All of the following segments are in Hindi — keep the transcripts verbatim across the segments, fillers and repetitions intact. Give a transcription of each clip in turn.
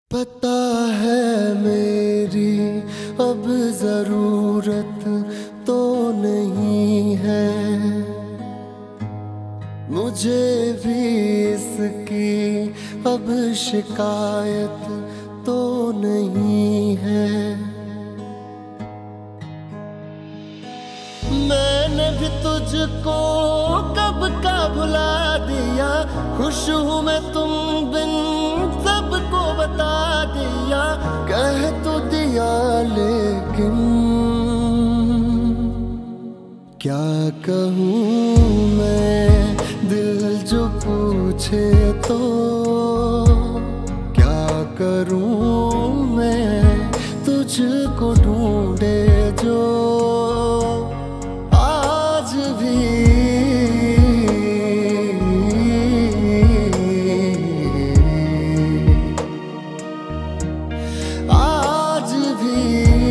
पता है मेरी अब जरूरत तो नहीं है, मुझे भी इसकी अब शिकायत तो नहीं है। मैंने भी तुझको कब का भुला दिया, खुश हूँ मैं तुम बिन सबको बता दिया, कह तो दिया लेकिन क्या कहूँ मैं, दिल जो पूछे तो क्या करूँ मैं, तुझको ढूंढे जो आज भी आज भी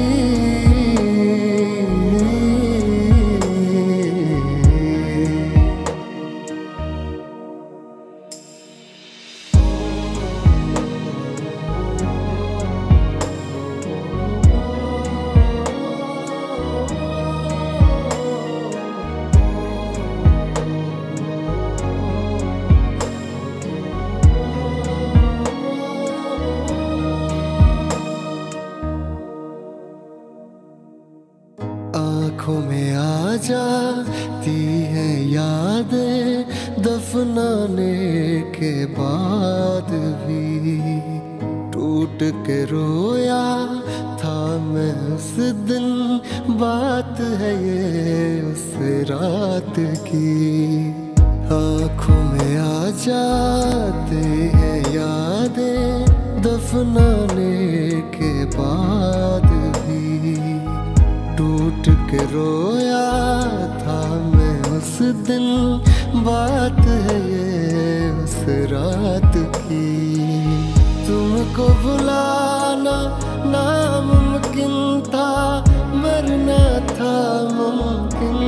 आँखों में आ जाती है यादें दफनाने के बाद भी, टूट के रोया था मैं उस दिन, बात है ये उस रात की। आँखों में आ जाते हैं यादें दफनाने के बाद भी, टूट के रोया था मैं उस दिन, बात है ये उस रात की। तुमको भुलाना नामुमकिन था, मरना था मुमकिन,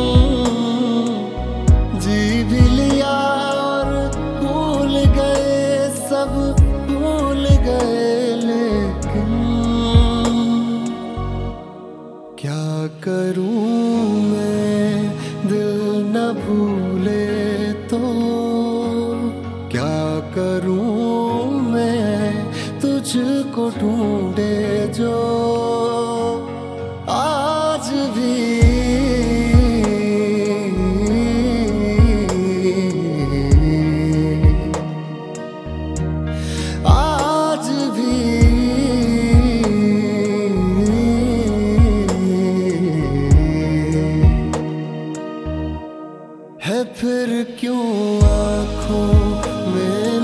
जी भी लिया और भूल गए सब भूल गए, लेकिन क्या करूं मैं, दिल न भूले तो क्या करूं मैं, तुझको ढूंढे जो आज भी आज भी है। फिर क्यों आँखों में